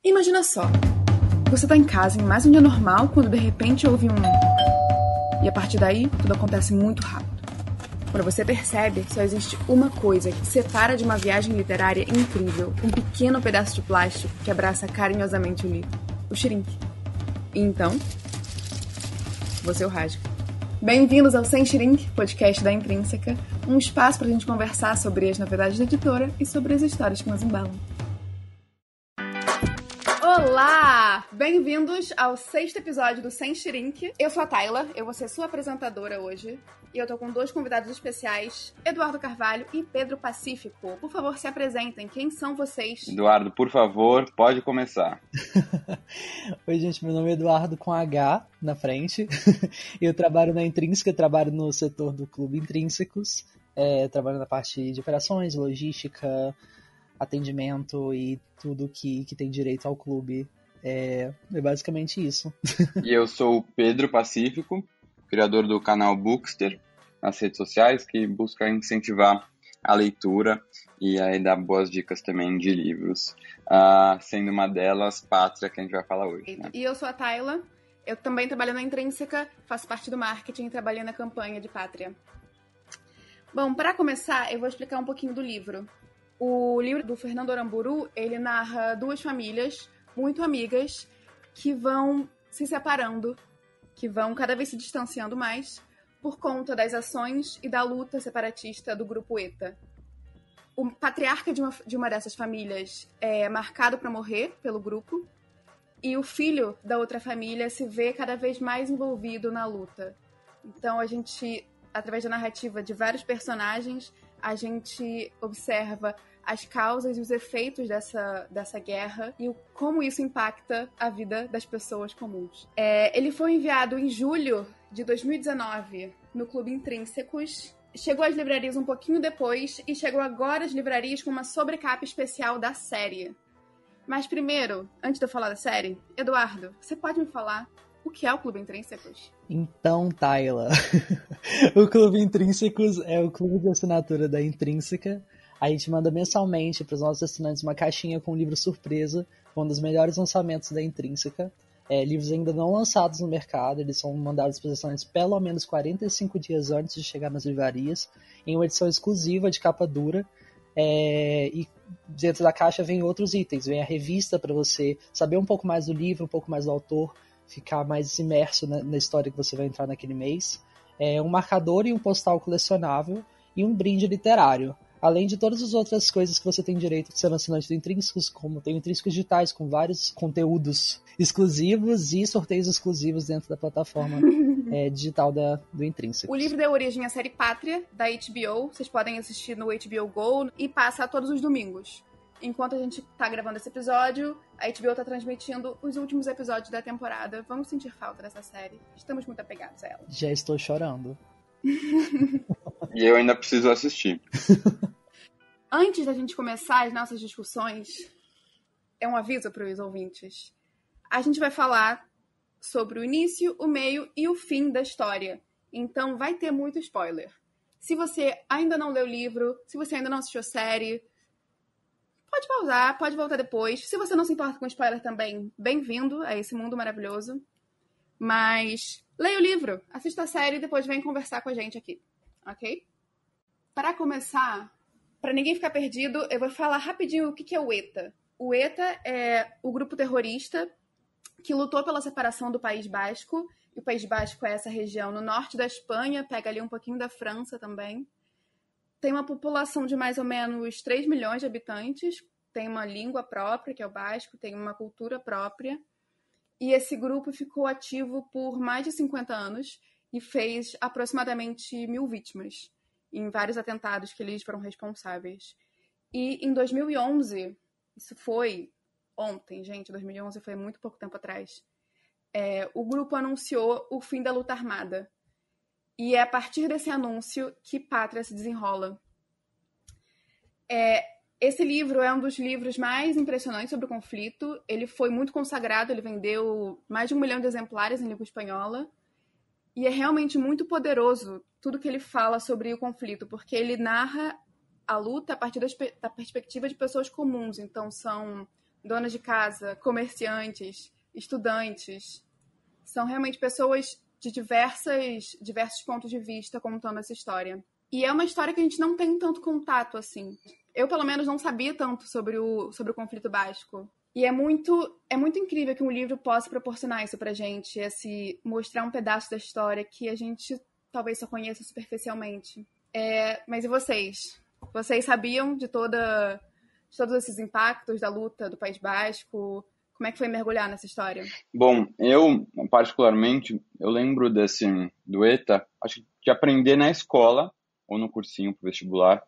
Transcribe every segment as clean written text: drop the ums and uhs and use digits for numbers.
Imagina só, você tá em casa em mais um dia normal, quando de repente ouve um... E a partir daí, tudo acontece muito rápido. Quando você percebe, só existe uma coisa que te separa de uma viagem literária incrível, um pequeno pedaço de plástico que abraça carinhosamente o livro, o shrink. E então, você o rasga. Bem-vindos ao Sem Shrink, podcast da Intrínseca, um espaço pra gente conversar sobre as novidades da editora e sobre as histórias que nos embalam. Olá! Bem-vindos ao 6º episódio do Sem Shrink. Eu sou a Tayla, eu vou ser sua apresentadora hoje. E eu tô com 2 convidados especiais, Eduardo Carvalho e Pedro Pacífico. Por favor, se apresentem. Quem são vocês? Eduardo, por favor, pode começar. Oi, gente, meu nome é Eduardo com H na frente. Eu trabalho na Intrínseca, trabalho no setor do Clube Intrínsecos. Trabalho na parte de operações, logística, atendimento e tudo que tem direito ao clube. É basicamente isso. E eu sou o Pedro Pacífico, criador do canal Bookster nas redes sociais, que busca incentivar a leitura e aí dar boas dicas também de livros, sendo uma delas Pátria, que a gente vai falar hoje. Né? E eu sou a Tayla, eu também trabalho na Intrínseca, faço parte do marketing e trabalho na campanha de Pátria. Bom, para começar, eu vou explicar um pouquinho do livro. O livro do Fernando Aramburu, ele narra 2 famílias muito amigas que vão se separando, que vão cada vez se distanciando mais por conta das ações e da luta separatista do grupo ETA. O patriarca de uma dessas famílias é marcado para morrer pelo grupo e o filho da outra família se vê cada vez mais envolvido na luta. Então a gente, através da narrativa de vários personagens, a gente observa as causas e os efeitos dessa guerra e como isso impacta a vida das pessoas comuns. Ele foi enviado em julho de 2019 no Clube Intrínsecos, chegou às livrarias um pouquinho depois e chegou agora às livrarias com uma sobrecapa especial da série. Mas primeiro, antes de eu falar da série, Eduardo, você pode me falar o que é o Clube Intrínsecos? Então, Tayla, o Clube Intrínsecos é o clube de assinatura da Intrínseca. A gente manda mensalmente para os nossos assinantes uma caixinha com um livro surpresa, um dos melhores lançamentos da Intrínseca. Livros ainda não lançados no mercado, eles são mandados para os assinantes pelo menos 45 dias antes de chegar nas livrarias, em uma edição exclusiva de capa dura. E dentro da caixa vem outros itens, vem a revista para você saber um pouco mais do livro, um pouco mais do autor, ficar mais imerso na história que você vai entrar naquele mês. Um marcador e um postal colecionável e um brinde literário. Além de todas as outras coisas que você tem direito de ser assinante do Intrínsecos, como tem Intrínsecos digitais, com vários conteúdos exclusivos e sorteios exclusivos dentro da plataforma digital do Intrínseco. O livro deu origem à série Pátria, da HBO. Vocês podem assistir no HBO Go e passa todos os domingos. Enquanto a gente tá gravando esse episódio, a HBO tá transmitindo os últimos episódios da temporada. Vamos sentir falta dessa série. Estamos muito apegados a ela. Já estou chorando. E eu ainda preciso assistir. Antes da gente começar as nossas discussões, é um aviso para os ouvintes. A gente vai falar sobre o início, o meio e o fim da história. Então vai ter muito spoiler. Se você ainda não leu o livro, se você ainda não assistiu a série, pode pausar, pode voltar depois. Se você não se importa com spoiler também, bem-vindo a esse mundo maravilhoso. Mas leia o livro, assista a série e depois vem conversar com a gente aqui, ok? Para começar, para ninguém ficar perdido, eu vou falar rapidinho o que é o ETA. O ETA é o grupo terrorista que lutou pela separação do País Basco. E o País Basco é essa região no norte da Espanha, pega ali um pouquinho da França também. Tem uma população de mais ou menos 3 milhões de habitantes, tem uma língua própria, que é o basco, tem uma cultura própria. E esse grupo ficou ativo por mais de 50 anos e fez aproximadamente 1.000 vítimas em vários atentados que eles foram responsáveis. E em 2011, isso foi ontem, gente, 2011 foi muito pouco tempo atrás, o grupo anunciou o fim da luta armada. E é a partir desse anúncio que Pátria se desenrola. Esse livro é um dos livros mais impressionantes sobre o conflito. Ele foi muito consagrado, ele vendeu mais de 1 milhão de exemplares em língua espanhola. E é realmente muito poderoso tudo que ele fala sobre o conflito, porque ele narra a luta a partir da perspectiva de pessoas comuns. Então, são donas de casa, comerciantes, estudantes. São realmente pessoas de diversos pontos de vista contando essa história. E é uma história que a gente não tem tanto contato, assim. Eu, pelo menos, não sabia tanto sobre o conflito basco. E é muito incrível que um livro possa proporcionar isso pra gente, mostrar um pedaço da história que a gente talvez só conheça superficialmente. Mas e vocês? Vocês sabiam de todos esses impactos da luta do País Basco? Como é que foi mergulhar nessa história? Bom, eu, particularmente, eu lembro do ETA, acho que aprender na escola, ou no cursinho pro vestibular,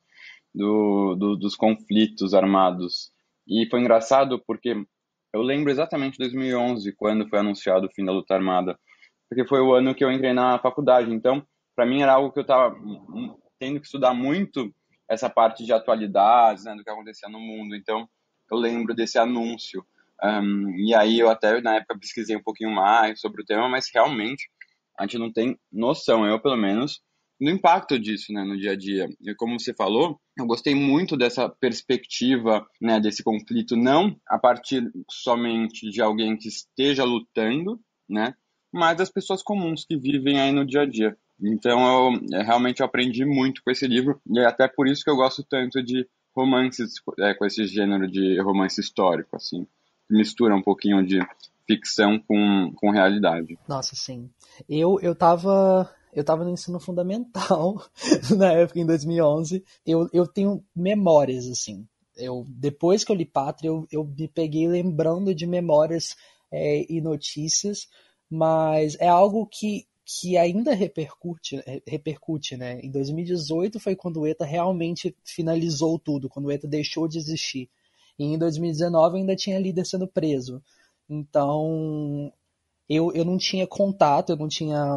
dos conflitos armados. E foi engraçado porque eu lembro exatamente de 2011, quando foi anunciado o fim da luta armada, porque foi o ano que eu entrei na faculdade. Então, para mim era algo que eu estava tendo que estudar muito, essa parte de atualidades, né, do que acontecia no mundo. Então, eu lembro desse anúncio. E aí eu até, na época, pesquisei um pouquinho mais sobre o tema, mas realmente a gente não tem noção, eu pelo menos, do impacto disso, né, no dia a dia. E como você falou, eu gostei muito dessa perspectiva, né, desse conflito, não a partir somente de alguém que esteja lutando, né, mas das pessoas comuns que vivem aí no dia a dia. Então, realmente eu aprendi muito com esse livro, e é até por isso que eu gosto tanto de romances, com esse gênero de romance histórico, assim, que mistura um pouquinho de ficção com realidade. Nossa, sim. Eu tava no ensino fundamental na época, em 2011. Eu tenho memórias, assim. Depois que eu li Pátria, eu me peguei lembrando de memórias e notícias, mas é algo que ainda repercute, né? Em 2018 foi quando o ETA realmente finalizou tudo, quando o ETA deixou de existir. E em 2019 ainda tinha líder sendo preso. Então, eu não tinha contato, eu não tinha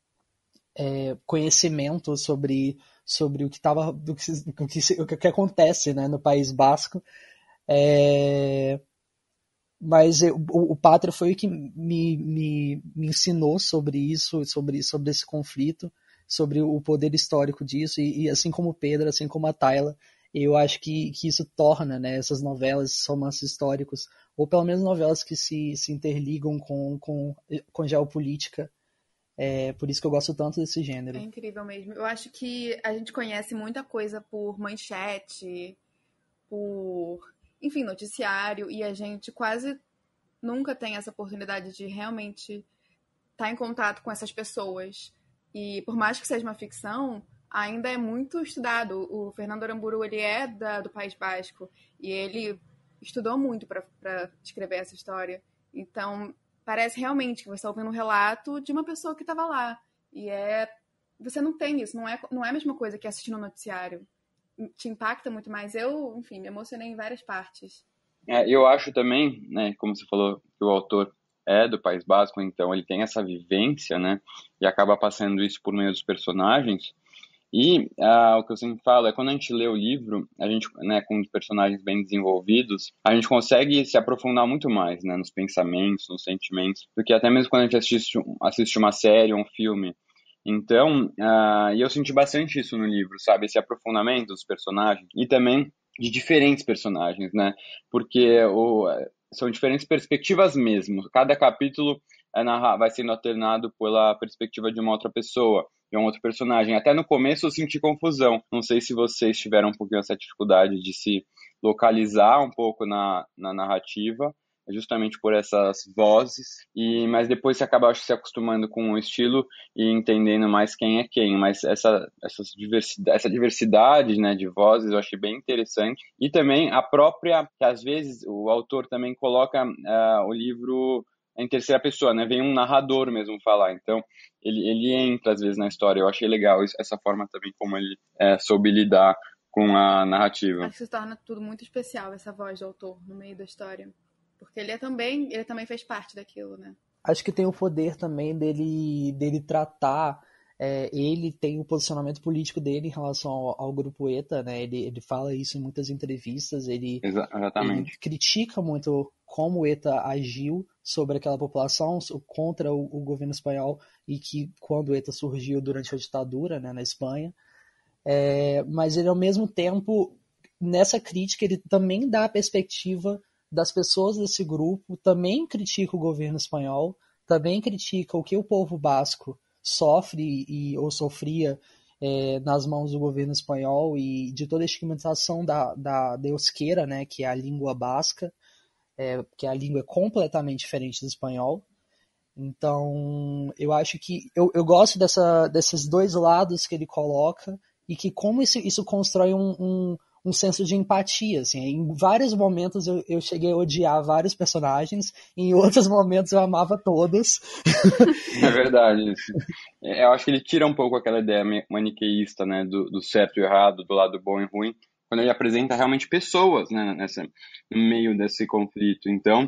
conhecimento sobre o que tava, o que acontece, né, no País Basco. Mas o Pátria foi o que me ensinou sobre isso, sobre esse conflito, sobre o poder histórico disso, e assim como o Pedro, assim como a Tayla, eu acho que isso torna, né, essas novelas, esses romances históricos, ou pelo menos novelas que se interligam com geopolítica. Por isso que eu gosto tanto desse gênero. É incrível mesmo. Eu acho que a gente conhece muita coisa por manchete, enfim, noticiário, e a gente quase nunca tem essa oportunidade de realmente estar em contato com essas pessoas. E por mais que seja uma ficção, ainda é muito estudado. O Fernando Aramburu, ele é do País Basco e ele estudou muito para escrever essa história. Então, parece realmente que você está ouvindo um relato de uma pessoa que estava lá. E você não tem isso, não é a mesma coisa que assistir no noticiário. Te impacta muito mais. Eu, enfim, me emocionei em várias partes. Eu acho também, né, como você falou, que o autor é do País Basco, então ele tem essa vivência, né, e acaba passando isso por meio dos personagens. E o que eu sempre falo é quando a gente lê o livro, a gente, né, com os personagens bem desenvolvidos, a gente consegue se aprofundar muito mais, né, nos pensamentos, nos sentimentos, do que até mesmo quando a gente assiste uma série ou um filme. Então, e eu senti bastante isso no livro, sabe, esse aprofundamento dos personagens e também de diferentes personagens, né, porque são diferentes perspectivas mesmo. Cada capítulo vai sendo alternado pela perspectiva de uma outra pessoa, de um outro personagem. Até no começo eu senti confusão. Não sei se vocês tiveram um pouquinho essa dificuldade de se localizar um pouco na narrativa, justamente por essas vozes. Mas depois você acaba, acho, se acostumando com o estilo e entendendo mais quem é quem. Mas essa diversidade, né, de vozes eu achei bem interessante. E também a própria, que às vezes o autor também coloca o livro em terceira pessoa, né? Vem um narrador mesmo falar. Então, ele entra às vezes na história. Eu achei legal essa forma também como ele soube lidar com a narrativa. Acho que se torna tudo muito especial, essa voz do autor no meio da história. Porque ele também fez parte daquilo, né? Acho que tem o poder também dele tratar. Ele tem o posicionamento político dele em relação ao grupo ETA, né? Ele fala isso em muitas entrevistas. Ele critica muito como o ETA agiu sobre aquela população, contra o governo espanhol, e que quando o ETA surgiu durante a ditadura, né, na Espanha. Mas ele, ao mesmo tempo, nessa crítica, ele também dá a perspectiva das pessoas desse grupo também critica o governo espanhol, também critica o que o povo basco sofre ou sofria nas mãos do governo espanhol e de toda a estigmatização da euskera, né, que é a língua basca, que a língua é completamente diferente do espanhol. Então, eu acho que eu gosto desses dois lados que ele coloca e que como isso constrói um senso de empatia. Assim. Em vários momentos eu cheguei a odiar vários personagens, em outros momentos eu amava todos. É verdade isso. Eu acho que ele tira um pouco aquela ideia maniqueísta, né, do certo e errado, do lado bom e ruim, quando ele apresenta realmente pessoas, né, no meio desse conflito. Então,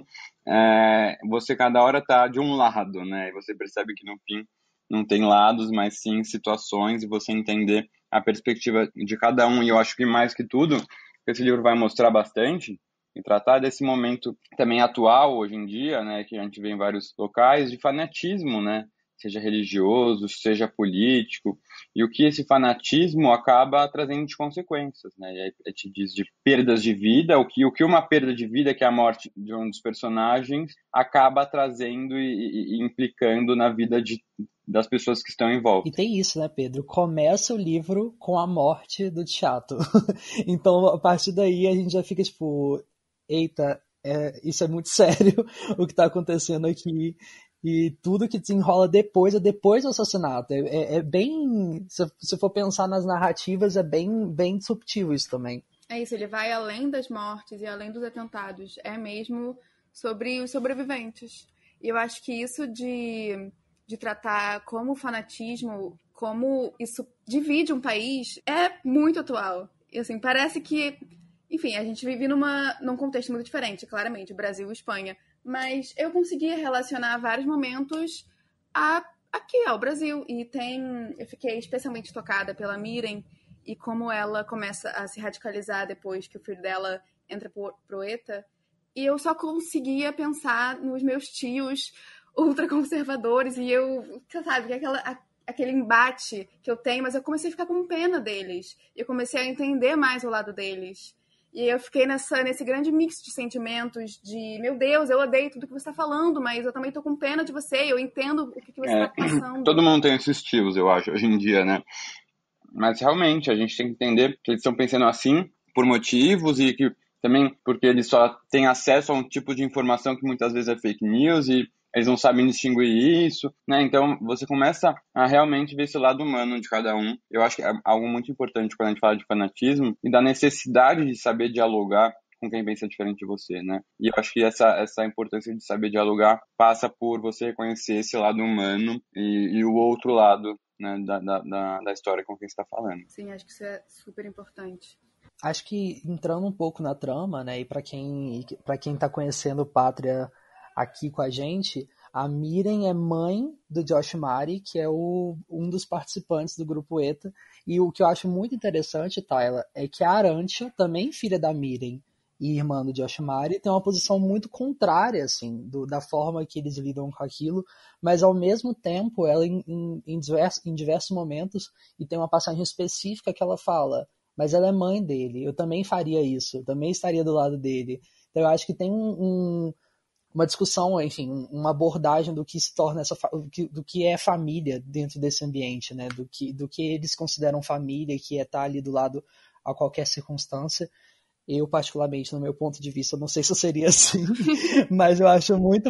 você cada hora tá de um lado, né, e você percebe que no fim não tem lados, mas sim situações, e você entender a perspectiva de cada um. E eu acho que mais que tudo, esse livro vai mostrar bastante e tratar desse momento também atual, hoje em dia, né, que a gente vê em vários locais, de fanatismo, né, seja religioso, seja político, e o que esse fanatismo acaba trazendo de consequências, né, e aí te diz de perdas de vida, o que uma perda de vida, que é a morte de um dos personagens, acaba trazendo e implicando na vida das pessoas que estão em volta. E tem isso, né, Pedro? Começa o livro com a morte do Chato. Então, a partir daí, a gente já fica tipo, eita, isso é muito sério o que está acontecendo aqui. E tudo que desenrola depois é depois do assassinato. É bem. Se for pensar nas narrativas, é bem, bem subtil isso também. É isso, ele vai além das mortes e além dos atentados. É mesmo sobre os sobreviventes. E eu acho que isso de tratar como fanatismo, como isso divide um país, é muito atual. E assim, parece que, enfim, a gente vive num contexto muito diferente, claramente, Brasil e Espanha. Mas eu conseguia relacionar vários momentos aqui ao Brasil. E eu fiquei especialmente tocada pela Miren e como ela começa a se radicalizar depois que o filho dela entra pro ETA. E eu só conseguia pensar nos meus tios ultraconservadores e eu, sabe, aquele embate que eu tenho, mas eu comecei a ficar com pena deles. Eu comecei a entender mais o lado deles. E eu fiquei nesse grande mix de sentimentos de, meu Deus, eu odeio tudo que você está falando, mas eu também tô com pena de você, eu entendo o que você está passando. Todo mundo tem esses estilos, eu acho, hoje em dia, né? Mas realmente a gente tem que entender que eles estão pensando assim por motivos e que também porque eles só têm acesso a um tipo de informação que muitas vezes é fake news e eles não sabem distinguir isso, né? Então você começa a realmente ver esse lado humano de cada um. Eu acho que é algo muito importante quando a gente fala de fanatismo e da necessidade de saber dialogar com quem pensa diferente de você, né? E eu acho que essa importância de saber dialogar passa por você reconhecer esse lado humano e o outro lado, né, da história com quem você está falando. Sim, acho que isso é super importante. Acho que entrando um pouco na trama, né, e para quem tá conhecendo Pátria aqui com a gente, a Miren é mãe do Josh Mari, que é um dos participantes do grupo ETA, e o que eu acho muito interessante, Tayla, é que a Arantxa, também filha da Miren e irmã do Josh Mari, tem uma posição muito contrária, assim, da forma que eles lidam com aquilo, mas ao mesmo tempo, ela em diversos momentos, e tem uma passagem específica que ela fala, mas ela é mãe dele, eu também faria isso, eu também estaria do lado dele. Então eu acho que tem uma discussão, enfim, uma abordagem do que se torna do que é família dentro desse ambiente, né? Do que eles consideram família, que é estar ali do lado a qualquer circunstância. Eu, particularmente, no meu ponto de vista, não sei se eu seria assim, mas eu acho muito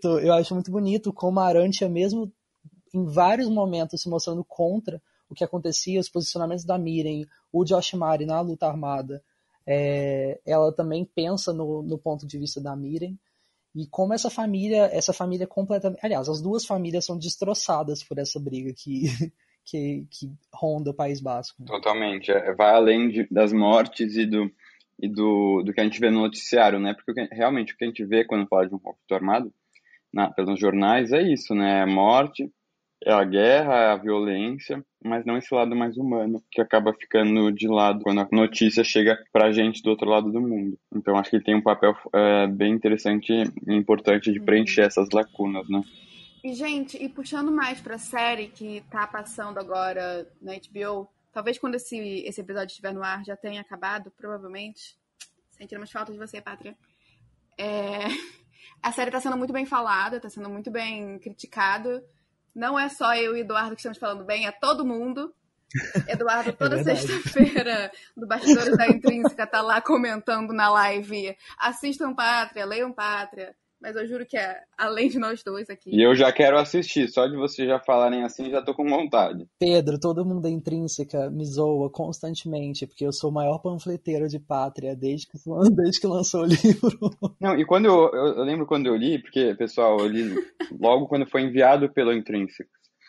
bonito como a Arantxa, mesmo em vários momentos se mostrando contra o que acontecia, os posicionamentos da Miren, o Josh Mari na luta armada, ela também pensa no ponto de vista da Miren, e como essa família completamente... Aliás, as duas famílias são destroçadas por essa briga que ronda o País Basco. Totalmente. Vai além das mortes e do que a gente vê no noticiário, né? Porque realmente o que a gente vê quando fala de um conflito armado pelos jornais é isso, né? É a morte, é a guerra, é a violência, mas não esse lado mais humano, que acaba ficando de lado quando a notícia chega pra gente do outro lado do mundo. Então acho que ele tem um papel bem interessante e importante de preencher essas lacunas, né? E, gente, puxando mais pra série que tá passando agora na HBO, talvez quando esse episódio estiver no ar já tenha acabado, provavelmente. Sentiremos falta de você, Pátria. A série tá sendo muito bem falada, tá sendo muito bem criticada. Não é só eu e o Eduardo que estamos falando bem, é todo mundo. Eduardo, toda sexta-feira, do Bastidores da Intrínseca, tá lá comentando na live. Assistam Pátria, leiam Pátria. Mas eu juro que é além de nós dois aqui. E eu já quero assistir, só de vocês já falarem assim, já tô com vontade. Pedro, todo mundo da Intrínseca me zoa constantemente, porque eu sou o maior panfleteiro de Pátria desde que lançou o livro. Não, e quando eu lembro quando eu li, porque, pessoal, eu li logo quando foi enviado pelo Intrínseca.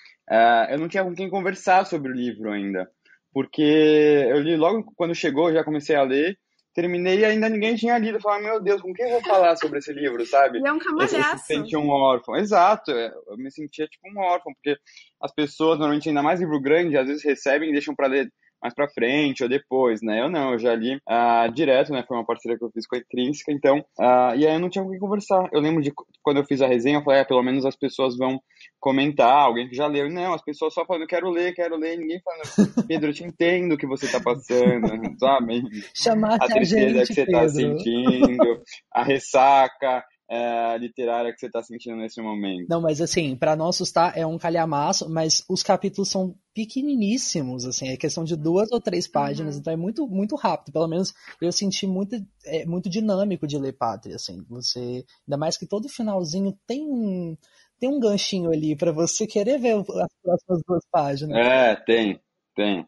Eu não tinha com quem conversar sobre o livro ainda, porque eu li logo quando chegou, já comecei a ler, terminei e ainda ninguém tinha lido. Eu falava, meu Deus, com quem eu vou falar sobre esse livro, sabe? E é um Esse camalhaço. sente um órfão. Exato, eu me sentia tipo um órfão, porque as pessoas, normalmente, ainda mais livro grande, às vezes recebem e deixam para ler mais pra frente ou depois, né? Eu não, eu já li direto, né? Foi uma parceria que eu fiz com a Intrínseca, então, e aí eu não tinha com quem conversar. Eu lembro de quando eu fiz a resenha, eu falei, pelo menos as pessoas vão comentar, alguém que já leu. E não, as pessoas só falando, quero ler, ninguém falando, Pedro, eu te entendo o que você tá passando, sabe? Chamasse A tristeza gente, que você Pedro. tá sentindo, a ressaca literária que você tá sentindo nesse momento. Não, mas assim, pra não assustar, é um calhamaço, mas os capítulos são pequeniníssimos, assim, é questão de 2 ou 3 páginas, então é muito, muito rápido. Pelo menos eu senti muito dinâmico de ler Pátria, assim. Ainda mais que todo finalzinho tem um ganchinho ali pra você querer ver as próximas 2 páginas. Tem.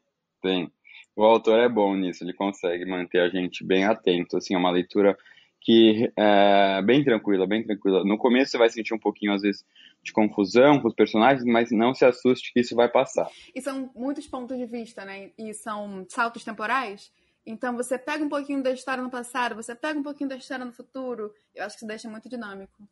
O autor é bom nisso, ele consegue manter a gente bem atento, assim, é uma leitura que é bem tranquila. No começo você vai sentir um pouquinho, às vezes, de confusão com os personagens, mas não se assuste que isso vai passar. E são muitos pontos de vista, né? E são saltos temporais. Então você pega um pouquinho da história no passado, você pega um pouquinho da história no futuro. Eu acho que isso deixa muito dinâmico.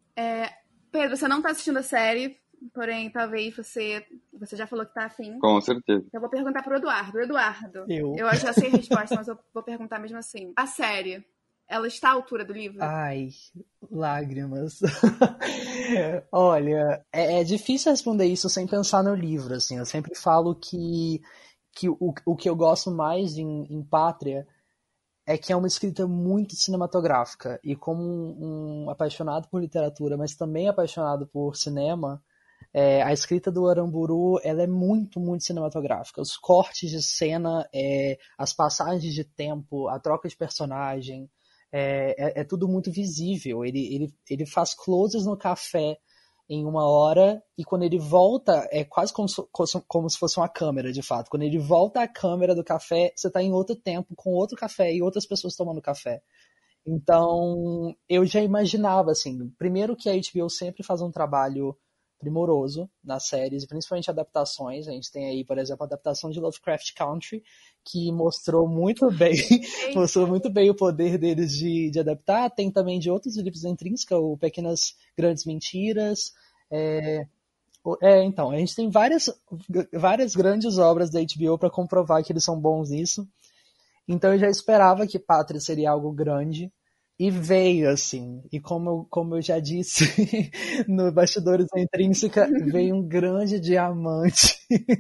Pedro, você não tá assistindo a série, porém, talvez você já falou que tá afim. Com certeza. Eu vou perguntar pro Eduardo. Eduardo, Eu já sei a resposta, mas eu vou perguntar mesmo assim. A série, ela está à altura do livro? Ai, lágrimas. Olha, é difícil responder isso sem pensar no livro, assim. Eu sempre falo que o que eu gosto mais em Pátria é que é uma escrita muito cinematográfica. E como um apaixonado por literatura, mas também apaixonado por cinema, a escrita do Aramburu, ela é muito, muito cinematográfica. Os cortes de cena, as passagens de tempo, a troca de personagem, é tudo muito visível. Ele faz closes no café em 1 hora, e quando ele volta, é quase como se fosse uma câmera, de fato. Quando ele volta à câmera do café, você está em outro tempo, com outro café e outras pessoas tomando café. Então, eu já imaginava, assim, primeiro que a HBO sempre faz um trabalho primoroso nas séries, principalmente adaptações. A gente tem aí, por exemplo, a adaptação de Lovecraft Country, que mostrou muito bem o poder deles de adaptar. Tem também de outros livros da Intrínseca, o Pequenas Grandes Mentiras. Então, a gente tem várias grandes obras da HBO para comprovar que eles são bons nisso. Então eu já esperava que Pátria seria algo grande. E veio, assim, e como eu já disse no Bastidores da Intrínseca, veio um grande diamante.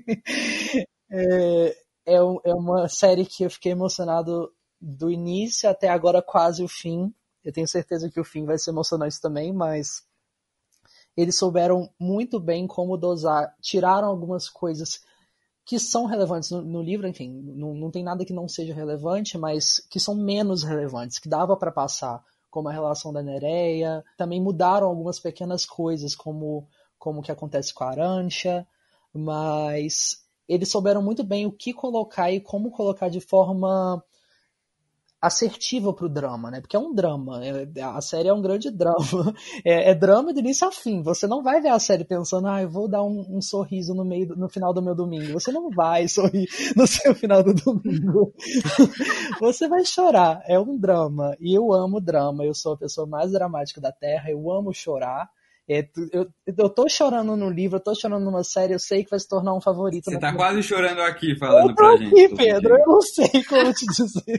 É uma série que eu fiquei emocionado do início até agora, quase o fim. Eu tenho certeza que o fim vai ser emocionante também, mas eles souberam muito bem como dosar, tiraram algumas coisas que são relevantes no livro, enfim, não tem nada que não seja relevante, mas que são menos relevantes, que dava para passar, como a relação da Nereia. Também mudaram algumas pequenas coisas, como o que acontece com a Arantxa, mas eles souberam muito bem o que colocar e como colocar de forma assertiva pro drama, né? Porque é um drama, a série é um grande drama, é drama do início ao fim. Você não vai ver a série pensando, eu vou dar um sorriso no final do meu domingo. Você não vai sorrir no seu final do domingo. Você vai chorar, é um drama, e eu amo drama, eu sou a pessoa mais dramática da Terra, eu amo chorar. Eu tô chorando no livro, eu tô chorando numa série, eu sei que vai se tornar um favorito. Você tá quase chorando aqui, falando pra gente. Aqui, Pedro, eu não sei como te dizer.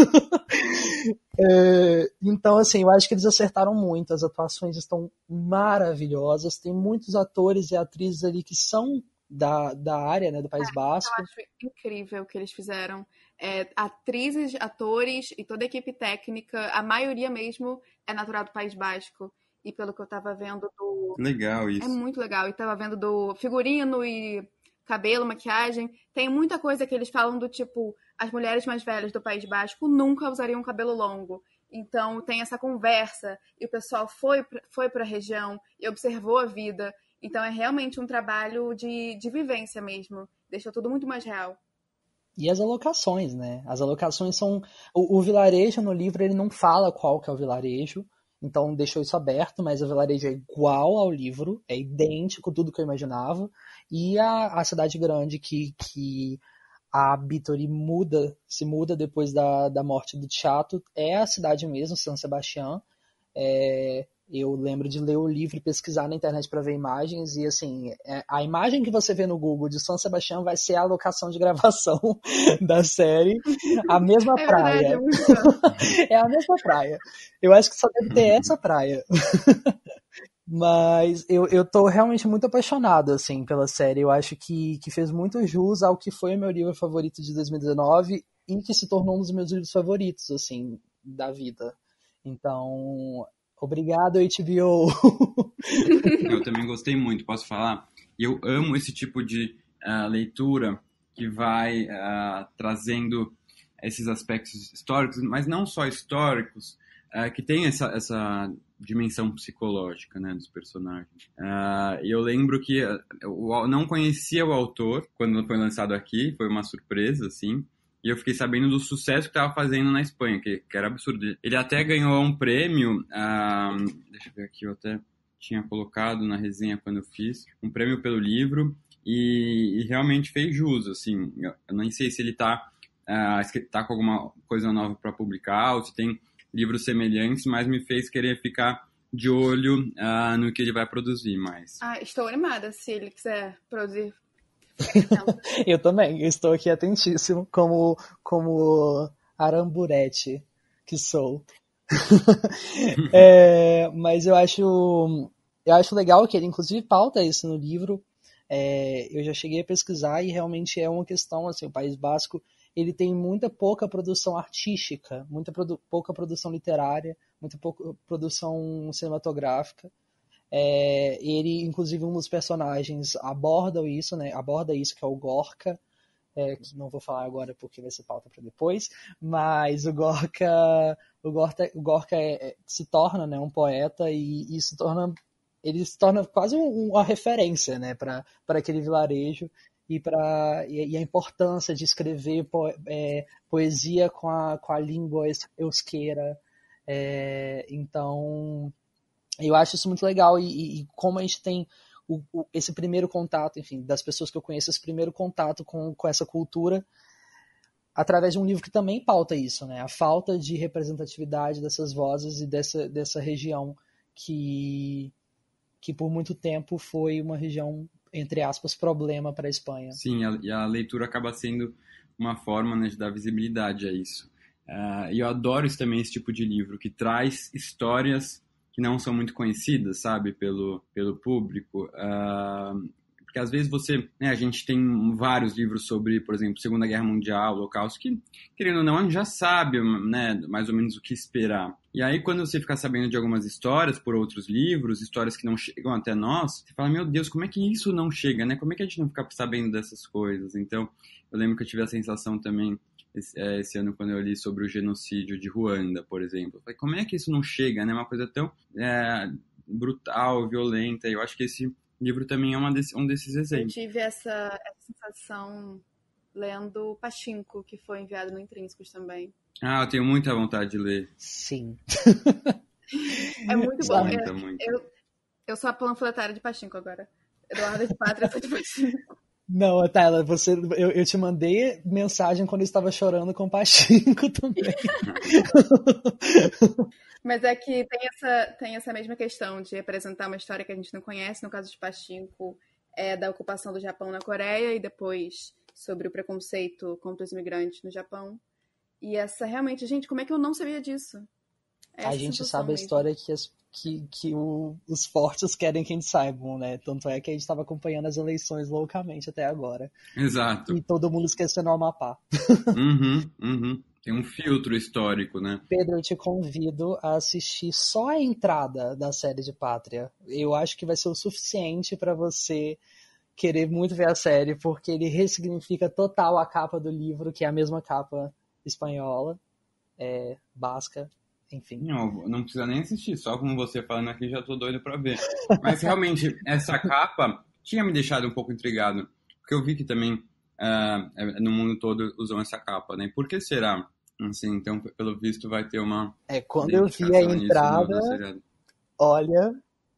Então, assim, eu acho que eles acertaram muito, as atuações estão maravilhosas, tem muitos atores e atrizes ali que são da área, né, do País Basco. Eu acho incrível o que eles fizeram. atrizes, atores e toda a equipe técnica, a maioria mesmo é natural do País Basco. E pelo que eu tava vendo Legal É isso. muito legal. E tava vendo do figurino e cabelo, maquiagem. Tem muita coisa que eles falam do tipo, as mulheres mais velhas do País Basco nunca usariam cabelo longo. Então tem essa conversa e o pessoal foi para a região e observou a vida. Então é realmente um trabalho de vivência mesmo. Deixa tudo muito mais real. E as alocações, né? As alocações são... O vilarejo no livro, ele não fala qual que é o vilarejo, então deixou isso aberto, mas o vilarejo é igual ao livro, é idêntico, tudo que eu imaginava. E a cidade grande que a Bittori se muda depois da morte do Chato, é a cidade mesmo, San Sebastián. Eu lembro de ler o livro e pesquisar na internet para ver imagens, e assim, a imagem que você vê no Google de São Sebastião vai ser a locação de gravação da série, a mesma É verdade, é praia. muito legal. É a mesma praia. Eu acho que só deve ter essa praia. Mas eu tô realmente muito apaixonado, assim, pela série. Eu acho que fez muito jus ao que foi o meu livro favorito de 2019 e que se tornou um dos meus livros favoritos, assim, da vida. Então, obrigado, HBO. Eu também gostei muito, posso falar? E eu amo esse tipo de leitura que vai trazendo esses aspectos históricos, mas não só históricos, que tem essa dimensão psicológica, né, dos personagens. E eu lembro que eu não conhecia o autor quando foi lançado aqui, foi uma surpresa, assim, e eu fiquei sabendo do sucesso que estava fazendo na Espanha, que era absurdo. Ele até ganhou um prêmio, deixa eu ver aqui, eu até tinha colocado na resenha quando eu fiz, um prêmio pelo livro, e realmente fez jus, assim. Eu nem sei se ele tá com alguma coisa nova para publicar, ou se tem livros semelhantes, mas me fez querer ficar de olho no que ele vai produzir mais. Estou animada se ele quiser produzir. Eu também, eu estou aqui atentíssimo, como aramburete que sou. Mas eu acho legal que ele inclusive pauta isso no livro. Eu já cheguei a pesquisar e realmente é uma questão, assim, o País Basco ele tem muita pouca produção artística, pouca produção literária, muita pouca produção cinematográfica. Ele, inclusive, um dos personagens aborda isso, que é o Gorka, que não vou falar agora porque vai ser pauta para depois, mas o Gorka se torna, né, um poeta e ele se torna quase uma referência, né, para aquele vilarejo e a importância de escrever poesia com a língua euskera. Então, eu acho isso muito legal e como a gente tem esse primeiro contato, enfim, das pessoas que eu conheço, esse primeiro contato com essa cultura através de um livro que também pauta isso, né? A falta de representatividade dessas vozes e dessa região que por muito tempo foi uma região, entre aspas, problema para a Espanha. Sim, e a leitura acaba sendo uma forma, né, de dar visibilidade a isso. E eu adoro isso também, esse tipo de livro, que traz histórias que não são muito conhecidas, sabe, pelo público. Porque às vezes a gente tem vários livros sobre, por exemplo, Segunda Guerra Mundial, Holocausto, que, querendo ou não, a gente já sabe, né, mais ou menos o que esperar. E aí, quando você fica sabendo de algumas histórias por outros livros, histórias que não chegam até nós, você fala, meu Deus, como é que isso não chega, né? Como é que a gente não fica sabendo dessas coisas? Então, eu lembro que eu tive a sensação também, esse ano, quando eu li sobre o genocídio de Ruanda, por exemplo. Eu falei, como é que isso não chega, né? Uma coisa tão brutal, violenta. Eu acho que esse livro também é um desses exemplos. Eu tive essa sensação lendo Pachinko, que foi enviado no Intrínsecos também. Eu tenho muita vontade de ler. Sim. É muito bom. Muito. Eu sou a panfletária de Pachinko agora. Eduarda de Pátria, eu sou de Pachinko. Não, Tayla, eu te mandei mensagem quando eu estava chorando com o Pachinko também. Mas é que tem essa mesma questão de representar uma história que a gente não conhece. No caso de Pachinko, da ocupação do Japão na Coreia e depois sobre o preconceito contra os imigrantes no Japão. E essa realmente, gente, como é que eu não sabia disso? A gente sabe a história que os fortes querem que a gente saibam, né? Tanto é que a gente estava acompanhando as eleições loucamente até agora. Exato. E todo mundo esquecendo o Amapá. Tem um filtro histórico, né? Pedro, eu te convido a assistir só a entrada da série de Pátria. Eu acho que vai ser o suficiente para você querer muito ver a série, porque ele ressignifica total a capa do livro, que é a mesma capa espanhola, basca, enfim. Não precisa nem assistir, só como você falando aqui já tô doido pra ver. Mas realmente, essa capa tinha me deixado um pouco intrigado, porque eu vi que também no mundo todo usam essa capa, né? Por que será? Assim, então, pelo visto, vai ter uma... Quando eu vi a entrada, olha...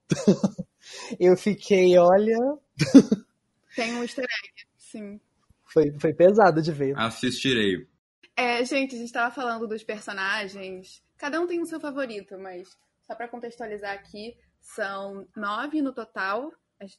eu fiquei, olha... Tem um easter egg, sim. Foi pesado de ver. Assistirei. Gente, a gente tava falando dos personagens. Cada um tem o seu favorito, mas só pra contextualizar aqui, são 9 no total.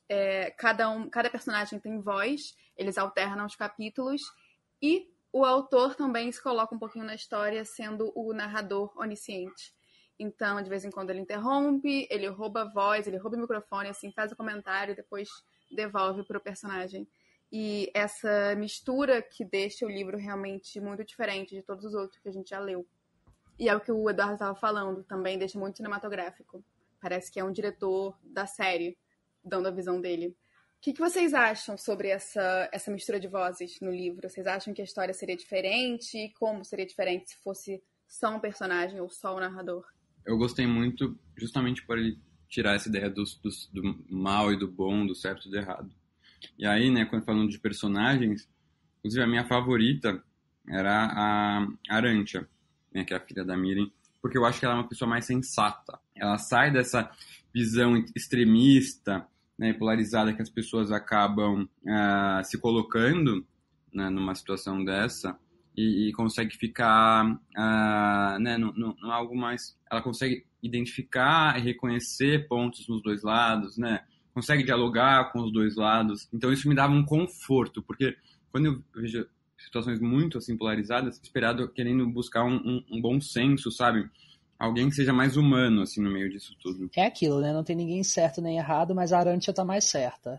Cada personagem tem voz, eles alternam os capítulos e o autor também se coloca um pouquinho na história, sendo o narrador onisciente. Então, de vez em quando ele interrompe, ele rouba a voz, ele rouba o microfone, assim, faz o comentário e depois devolve pro personagem. E essa mistura que deixa o livro realmente muito diferente de todos os outros que a gente já leu. E é o que o Eduardo estava falando, também deixa muito cinematográfico. Parece que é um diretor da série, dando a visão dele. O que vocês acham sobre essa mistura de vozes no livro? Vocês acham que a história seria diferente? Como seria diferente se fosse só um personagem ou só o narrador? Eu gostei muito justamente por ele tirar essa ideia do mal e do bom, do certo e do errado. E aí, né, quando falando de personagens, inclusive a minha favorita era a Arantxa, né, que é a filha da Miren, porque eu acho que ela é uma pessoa mais sensata. Ela sai dessa visão extremista, né, polarizada que as pessoas acabam se colocando, né, numa situação dessa e consegue ficar né, no algo mais... Ela consegue identificar e reconhecer pontos nos dois lados, né? Consegue dialogar com os dois lados. Então isso me dava um conforto, porque quando eu vejo situações muito assim polarizadas, esperado querendo buscar um bom senso, sabe? Alguém que seja mais humano assim no meio disso tudo. É aquilo, né? Não tem ninguém certo nem errado, mas a Arantxa tá mais certa.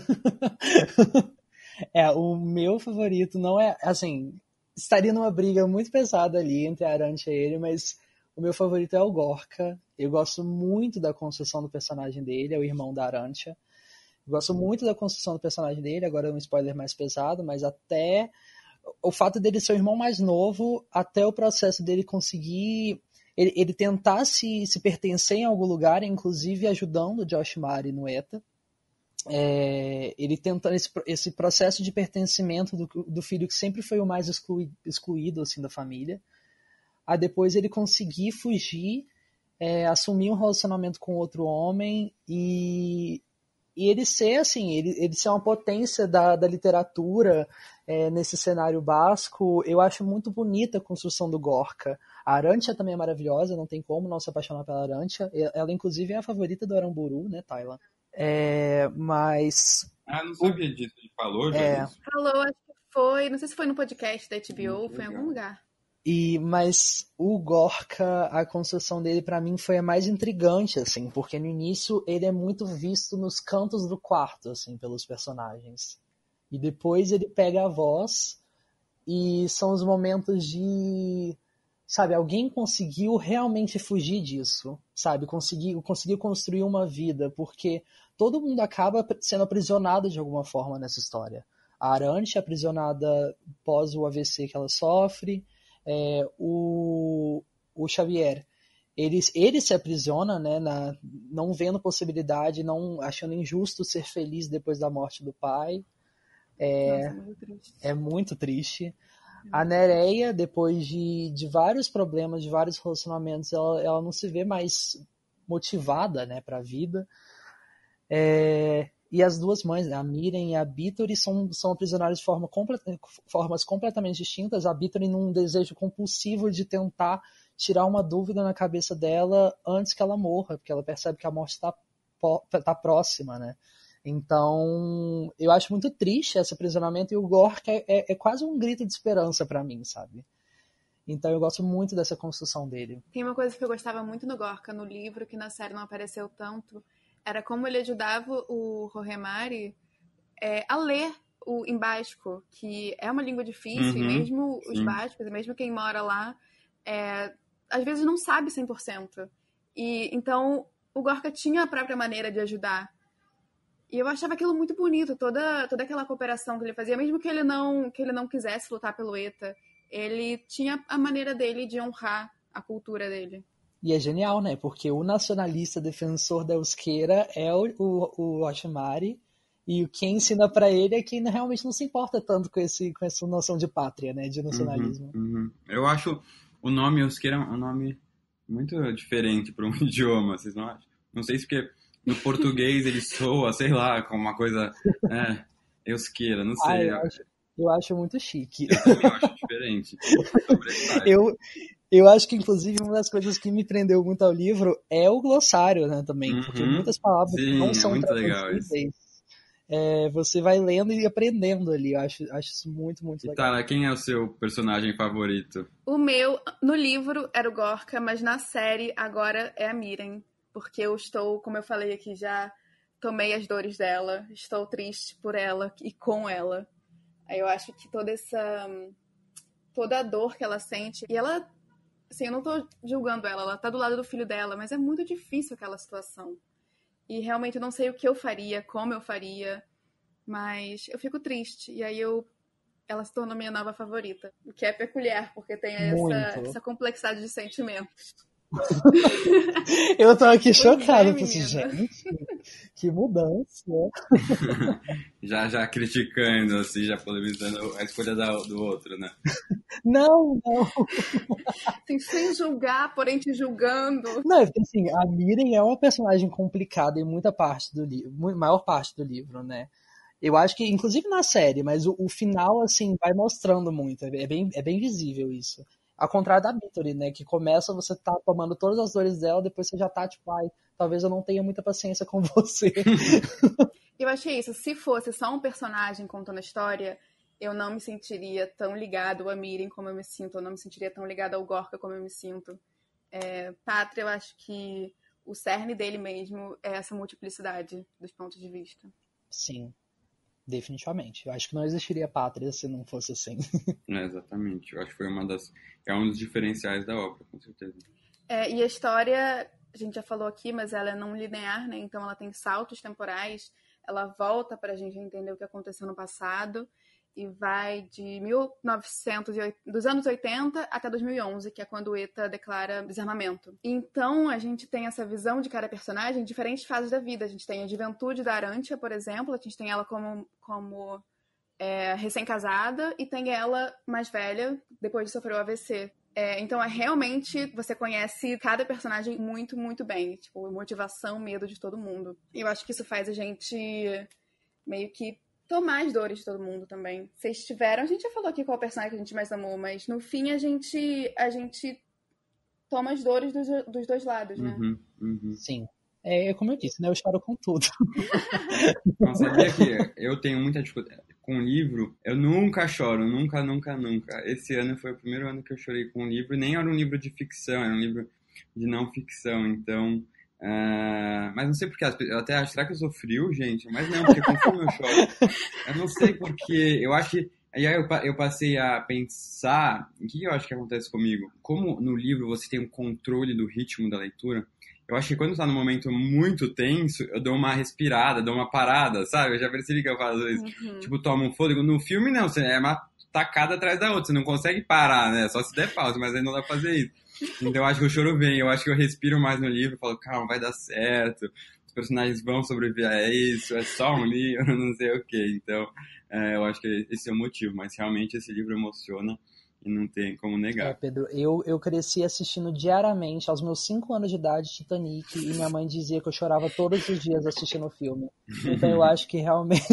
O meu favorito não é, assim, estaria numa briga muito pesada ali entre a Arantxa e ele, mas o meu favorito é o Gorka. Eu gosto muito da construção do personagem dele, é o irmão da Arantxa. Eu gosto muito da construção do personagem dele, agora é um spoiler mais pesado, mas até o fato dele ser o irmão mais novo, até o processo dele conseguir... Ele tentar se pertencer em algum lugar, inclusive ajudando o Josh Mari no ETA. Ele tentando esse processo de pertencimento do filho que sempre foi o mais excluído assim, da família. A depois ele conseguir fugir, assumir um relacionamento com outro homem e ele ser assim, ele ser uma potência da literatura nesse cenário basco. Eu acho muito bonita a construção do Gorka. A Arantxa também é maravilhosa, não tem como não se apaixonar pela Arantxa. Ela inclusive é a favorita do Aramburu, né, Tayla? Mas... não sabia disso, ele falou já isso? Falou, acho que foi, não sei se foi no podcast da HBO, foi em algum lugar. Mas o Gorka, a construção dele pra mim foi a mais intrigante, assim, porque no início ele é muito visto nos cantos do quarto, assim, pelos personagens. E depois ele pega a voz e são os momentos de... Sabe, alguém conseguiu realmente fugir disso, sabe? Conseguiu construir uma vida, porque todo mundo acaba sendo aprisionado de alguma forma nessa história. A Arantxa é aprisionada pós o AVC que ela sofre, o Xavier, ele se aprisiona, né, não vendo possibilidade, não achando injusto ser feliz depois da morte do pai. É muito triste. A Nereia, depois de vários problemas, de vários relacionamentos, ela não se vê mais motivada, né, para a vida. E as duas mães, a Miren e a Bittori, são aprisionadas de formas completamente distintas. A Bittori num desejo compulsivo de tentar tirar uma dúvida na cabeça dela antes que ela morra, porque ela percebe que a morte está próxima, né? Então, eu acho muito triste esse aprisionamento, e o Gorka é quase um grito de esperança para mim, sabe? Então eu gosto muito dessa construção dele. Tem uma coisa que eu gostava muito no Gorka, no livro, que na série não apareceu tanto, era como ele ajudava o Rohemari a ler em basco, que é uma língua difícil, e mesmo os bascos, e mesmo quem mora lá, às vezes não sabe 100%. E então o Gorka tinha a própria maneira de ajudar. E eu achava aquilo muito bonito, toda aquela cooperação que ele fazia, mesmo que ele não quisesse lutar pelo ETA, ele tinha a maneira dele de honrar a cultura dele. E é genial, né? Porque o nacionalista defensor da euskera é o Rohemari, e quem ensina pra ele é quem realmente não se importa tanto com essa noção de pátria, né? De nacionalismo. Eu acho o nome euskera um nome muito diferente para um idioma, vocês não acham? Não sei se porque no português ele soa, sei lá, como uma coisa euskera, não sei. Eu acho muito chique. Eu também acho diferente. Eu acho que, inclusive, uma das coisas que me prendeu muito ao livro é o glossário, né, também. Porque muitas palavras não são traduzíveis. Você vai lendo e aprendendo ali. Eu acho isso muito, muito legal. Tá, quem é o seu personagem favorito? O meu, no livro, era o Gorka, mas na série, agora é a Miren. Porque eu estou, como eu falei aqui já, tomei as dores dela. Estou triste por ela e com ela. Aí eu acho que toda a dor que ela sente... E ela, assim, eu não tô julgando ela tá do lado do filho dela, mas é muito difícil aquela situação. E realmente eu não sei o que eu faria, como eu faria, mas eu fico triste. E aí ela se tornou minha nova favorita. O que é peculiar, porque tem essa complexidade de sentimentos. Eu tô aqui chocada, gente, que mudança. já criticando, assim, já polemizando a escolha do outro, né? Não. Assim, sem julgar, porém te julgando. Não, porque assim, a Miren é uma personagem complicada em muita parte do livro, maior parte do livro, né? Eu acho que, inclusive na série, mas o final, assim, vai mostrando muito, é bem visível isso. Ao contrário da Victory, né? Que começa, você tá tomando todas as dores dela, depois você já tá tipo, talvez eu não tenha muita paciência com você. Eu achei isso. Se fosse só um personagem contando a história, eu não me sentiria tão ligado a Miren como eu me sinto. Eu não me sentiria tão ligado ao Gorka como eu me sinto. Pátria, eu acho que o cerne dele mesmo é essa multiplicidade dos pontos de vista. Sim. Definitivamente. Eu acho que não existiria Pátria se não fosse assim. Exatamente. Eu acho que foi um dos diferenciais da obra, com certeza. E a história, a gente já falou aqui, mas ela é não linear, né? Então ela tem saltos temporais, ela volta pra gente entender o que aconteceu no passado e vai de dos anos 80 até 2011, que é quando o ETA declara desarmamento. Então, a gente tem essa visão de cada personagem em diferentes fases da vida. A gente tem a juventude da Arantia, por exemplo, a gente tem ela como recém-casada e tem ela mais velha, depois de sofrer o AVC. Então, realmente, você conhece cada personagem muito, muito bem. Tipo, motivação, medo de todo mundo. E eu acho que isso faz a gente meio que tomar as dores de todo mundo também. Vocês tiveram... A gente já falou aqui qual personagem que a gente mais amou, mas no fim a gente toma as dores dos dois lados, né? Sim. Como eu disse, né? Eu choro com tudo. Não, sabia que eu tenho muita dificuldade com livro? Eu nunca choro, nunca. Esse ano foi o primeiro ano que eu chorei com um livro, e nem era um livro de ficção, era um livro de não ficção, então... mas não sei porquê, eu até acho, será que eu sou frio, gente? Mas não, porque conforme eu choro, eu não sei porquê, eu acho que, aí eu passei a pensar, o que eu acho que acontece comigo? Como no livro você tem um controle do ritmo da leitura, eu acho que quando tá num momento muito tenso, eu dou uma respirada, dou uma parada, sabe? Eu já percebi que eu faço isso, tipo, tomo um fôlego. No filme não, é uma tacada atrás da outra, você não consegue parar, né? Só se der pausa, mas aí não dá pra fazer isso. Então eu acho que o choro vem, eu acho que eu respiro mais no livro, falo, calma, vai dar certo, os personagens vão sobreviver a isso, é só um livro, não sei o quê. Então eu acho que esse é o motivo, mas realmente esse livro emociona e não tem como negar. Pedro, eu cresci assistindo diariamente, aos meus 5 anos de idade, Titanic, e minha mãe dizia que eu chorava todos os dias assistindo o filme. Então eu acho que realmente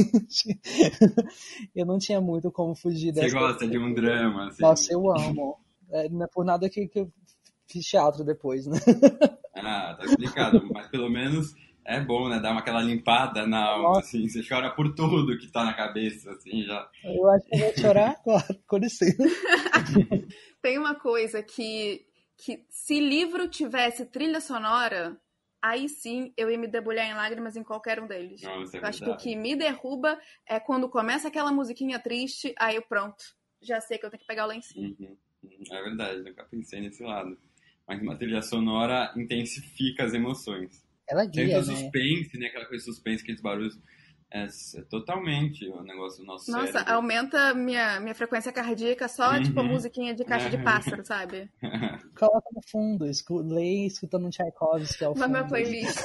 eu não tinha muito como fugir dessa... Você gosta de um drama, assim? Nossa, eu amo. Não é por nada que eu fiz teatro depois, né? Tá explicado. Mas pelo menos É bom, né? Dar aquela limpada na alma, Nossa. assim. Você chora por tudo que tá na cabeça, assim, já. Eu acho que eu vou chorar agora, com licença. Tem uma coisa que se livro tivesse trilha sonora, aí sim eu ia me debulhar em lágrimas em qualquer um deles. Nossa, é Eu acho que o verdade. que me derruba é quando começa aquela musiquinha triste, aí eu pronto, já sei que eu tenho que pegar o lencinho. É verdade, nunca pensei nesse lado. Mas uma trilha sonora intensifica as emoções. Ela Tanto guia, o né? suspense, né? Aquela coisa de suspense, aqueles barulhos. É totalmente o negócio do nosso Nossa, cérebro. aumenta minha frequência cardíaca só, tipo, a musiquinha de caixa de pássaro, sabe? Coloca no fundo, leia escutando um Tchaikovsky ao Na minha fundo. playlist.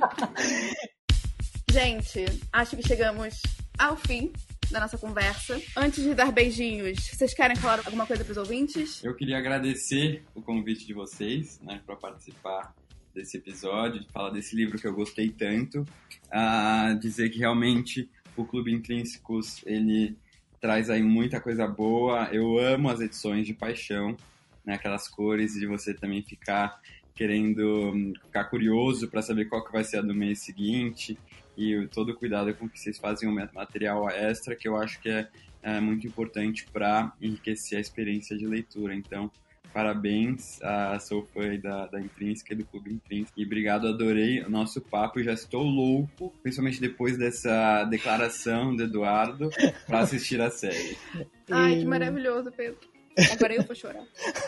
Gente, acho que chegamos ao fim da nossa conversa. Antes de dar beijinhos, vocês querem falar alguma coisa pros ouvintes? Eu queria agradecer o convite de vocês, né, para participar desse episódio, de falar desse livro que eu gostei tanto, dizer que realmente o Clube Intrínsecos, ele traz aí muita coisa boa. Eu amo as edições de paixão, né, aquelas cores, de você também ficar querendo, ficar curioso para saber qual que vai ser a do mês seguinte, e todo o cuidado com que vocês fazem um material extra, que eu acho que é muito importante para enriquecer a experiência de leitura. Então, parabéns, sou fã da Intrínseca e do Clube Intrínseco. E obrigado, adorei o nosso papo. Já estou louco, principalmente depois dessa declaração do Eduardo, para assistir a série. Ai, que maravilhoso, Pedro. Agora eu vou chorar.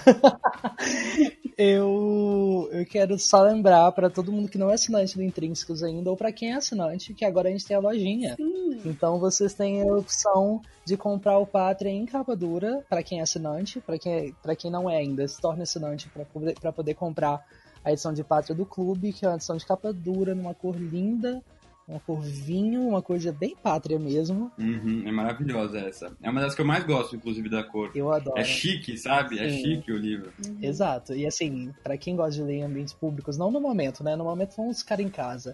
Eu quero só lembrar para todo mundo que não é assinante do Intrínsecos ainda, ou para quem é assinante, que agora a gente tem a lojinha. Sim. Então vocês têm a opção de comprar o Pátria em capa dura, para quem é assinante, para quem não é ainda, se torne assinante para poder comprar a edição de Pátria do Clube, que é uma edição de capa dura, numa cor linda, uma cor vinho, uma coisa bem pátria mesmo. É maravilhosa essa. É uma das que eu mais gosto, inclusive, da cor. Eu adoro. É chique, sabe? Sim. É chique o livro. Exato. E assim, pra quem gosta de ler em ambientes públicos, não no momento, né? No momento vamos ficar em casa.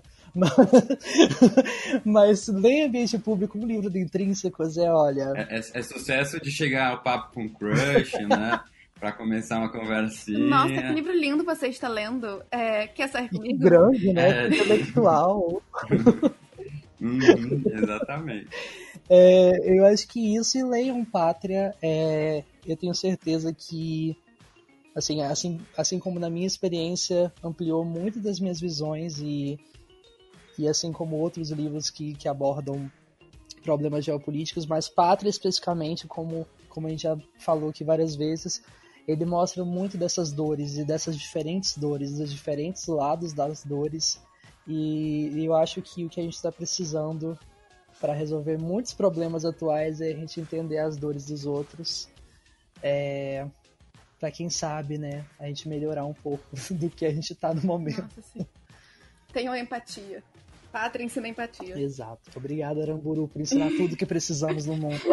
Mas ler em ambiente público um livro de Intrínsecos olha... É sucesso de chegar ao papo com crush, né? Pra começar uma conversinha. Nossa, que livro lindo você está lendo. Quer sair comigo? Grande, né? Intelectual. Exatamente. Eu acho que isso, e leiam Pátria, eu tenho certeza que, assim como na minha experiência, ampliou muito das minhas visões e assim como outros livros que abordam problemas geopolíticos, mas Pátria especificamente, como a gente já falou aqui várias vezes, ele mostra muito dessas dores e dessas diferentes dores, dos diferentes lados das dores, e eu acho que o que a gente está precisando para resolver muitos problemas atuais é a gente entender as dores dos outros, para quem sabe, né, a gente melhorar um pouco do que a gente está no momento. Nossa, sim. Tenham empatia. Pátria ensina empatia. Exato. Obrigado, Aramburu, por ensinar tudo que precisamos no mundo.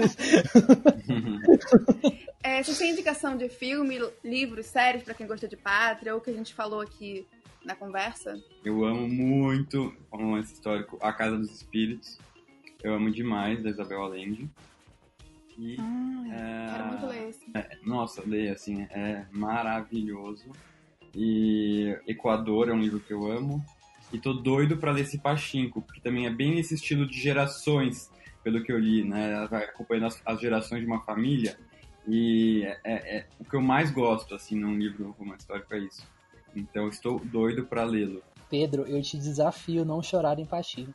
Vocês têm indicação de filme, livros, séries para quem gosta de Pátria, ou que a gente falou aqui na conversa? Eu amo muito o romance histórico A Casa dos Espíritos. Eu amo demais, da Isabel Allende. E, quero muito ler esse. Nossa, leia, assim, é maravilhoso. E Equador é um livro que eu amo. E tô doido pra ler esse Pachinko, porque também é bem nesse estilo de gerações, pelo que eu li, né? Ela vai acompanhando as gerações de uma família. E o que eu mais gosto, assim, num livro romance histórico é isso. Então, estou doido pra lê-lo. Pedro, eu te desafio não chorar em Pachinko.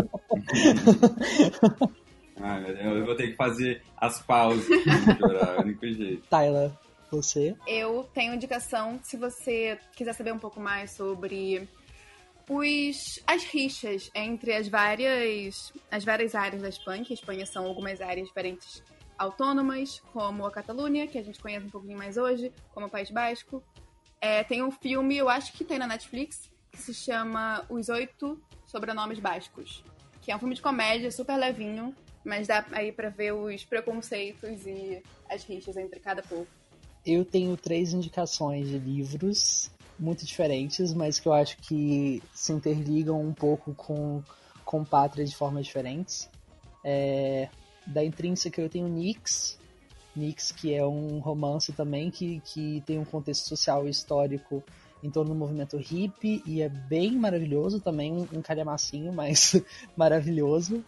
Eu vou ter que fazer as pausas pra chorar, é o único jeito. Tyler, você? Eu tenho indicação, se você quiser saber um pouco mais sobre as rixas entre as várias áreas da Espanha, que a Espanha são algumas áreas diferentes autônomas, como a Catalunha, que a gente conhece um pouquinho mais hoje, como o País Basco. Tem um filme, eu acho que tem na Netflix, que se chama Os 8 Sobrenomes Bascos, que é um filme de comédia super levinho, mas dá aí pra ver os preconceitos e as rixas entre cada povo. Eu tenho 3 indicações de livros muito diferentes, mas que eu acho que se interligam um pouco com Pátria de formas diferentes. Da Intrínseca eu tenho Nix, que é um romance também que tem um contexto social e histórico em torno do movimento hippie, e é bem maravilhoso também, um calhamacinho, mas maravilhoso.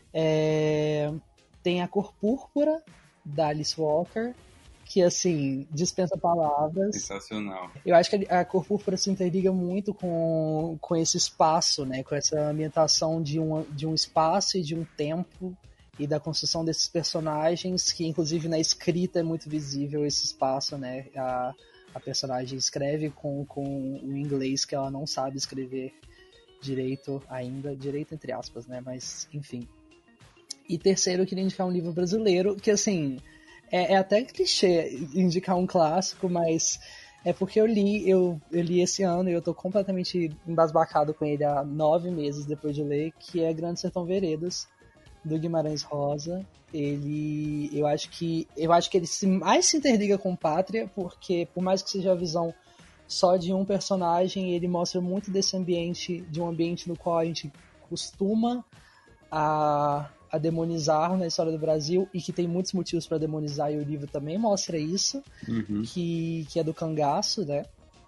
Tem A Cor Púrpura, da Alice Walker, que, assim, dispensa palavras. Sensacional. Eu acho que A Cor Púrpura se interliga muito com esse espaço, né? Com essa ambientação de um espaço e de um tempo, e da construção desses personagens, que inclusive na escrita é muito visível esse espaço, né? A personagem escreve com o inglês que ela não sabe escrever direito ainda, direito entre aspas, né? Mas, enfim. E terceiro, eu queria indicar um livro brasileiro, que, assim, é até clichê indicar um clássico, mas é porque eu li esse ano e eu tô completamente embasbacado com ele há 9 meses depois de ler, que é Grande Sertão Veredas, do Guimarães Rosa. Eu acho que ele mais se interliga com Pátria, porque por mais que seja a visão só de um personagem, ele mostra muito desse ambiente, de um ambiente no qual a gente costuma a demonizar na história do Brasil, e que tem muitos motivos para demonizar, e o livro também mostra isso, que é do cangaço, né?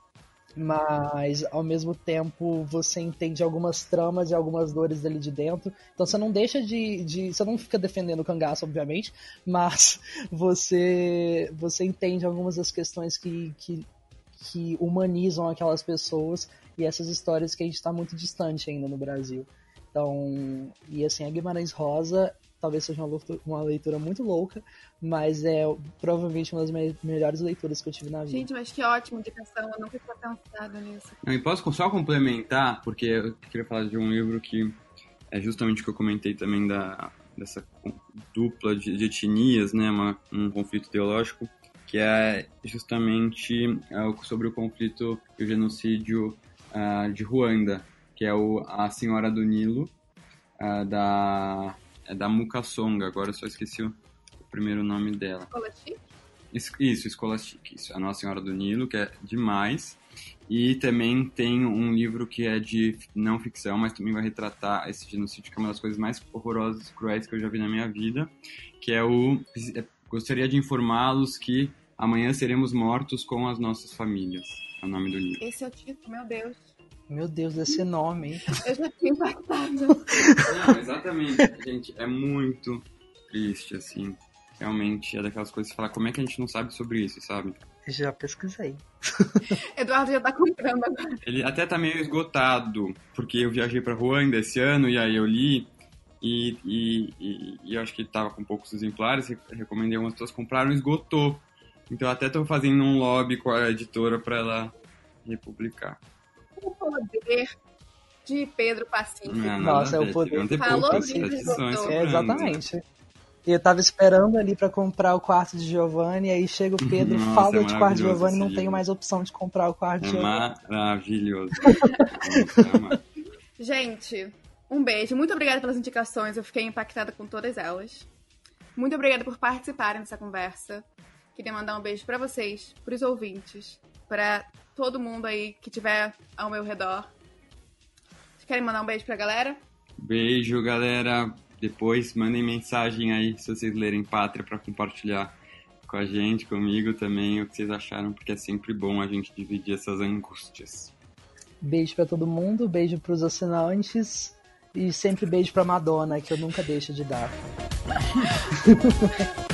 Mas, ao mesmo tempo, você entende algumas tramas e algumas dores dali de dentro. Então você não deixa você não fica defendendo o cangaço, obviamente, mas você entende algumas das questões que humanizam aquelas pessoas, e essas histórias que a gente está muito distante ainda no Brasil. Então, e assim, a Guimarães Rosa talvez seja uma leitura muito louca, mas é provavelmente uma das melhores leituras que eu tive na vida. Gente, mas que ótima indicação, eu nunca tinha pensado nisso. E posso só complementar, porque eu queria falar de um livro que é justamente o que eu comentei também dessa dupla de etnias, né, um conflito ideológico, que é justamente sobre o conflito e o genocídio de Ruanda, que é A Senhora do Nilo, da Mukasonga. Agora eu só esqueci o primeiro nome dela. Scholastic? Isso, Scholastic. Isso, A Nossa Senhora do Nilo, que é demais. E também tem um livro que é de não ficção, mas também vai retratar esse genocídio, que é uma das coisas mais horrorosas e cruéis que eu já vi na minha vida, que é Gostaria de informá-los que amanhã seremos mortos com as nossas famílias. É o nome do livro. Esse é o título, meu Deus. Meu Deus, esse nome, hein? Eu já tinha impactado. Não, exatamente. Gente, é muito triste, assim. Realmente é daquelas coisas que você fala, como é que a gente não sabe sobre isso, sabe? Já pesquisei. Eduardo já tá comprando agora. Ele até tá meio esgotado, porque eu viajei pra Ruanda esse ano e aí eu li e eu acho que tava com poucos exemplares, recomendei algumas pessoas compraram e esgotou. Então eu até tô fazendo um lobby com a editora pra ela republicar. O poder de Pedro Pacífico. Nossa, é o poder. Falou do livro, exatamente. Eu tava esperando ali pra comprar o quarto de Giovanni, aí chega o Pedro, fala de quarto de Giovanni, não tenho mais opção de comprar o quarto de Giovanni. Maravilhoso. Gente, um beijo. Muito obrigada pelas indicações. Eu fiquei impactada com todas elas. Muito obrigada por participarem dessa conversa. Queria mandar um beijo pra vocês, pros ouvintes, pra todo mundo aí que tiver ao meu redor. Vocês querem mandar um beijo pra galera? Beijo, galera. Depois mandem mensagem aí se vocês lerem Pátria pra compartilhar com a gente, comigo também, o que vocês acharam, porque é sempre bom a gente dividir essas angústias. Beijo pra todo mundo, beijo pros assinantes e sempre beijo pra Madonna, que eu nunca deixo de dar.